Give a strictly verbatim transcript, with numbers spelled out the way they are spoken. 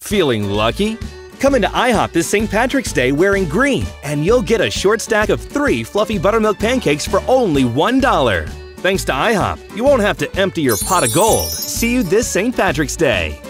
Feeling lucky? Come into IHOP this Saint Patrick's Day wearing green, and you'll get a short stack of three fluffy buttermilk pancakes for only one dollar. Thanks to IHOP, you won't have to empty your pot of gold. See you this Saint Patrick's Day.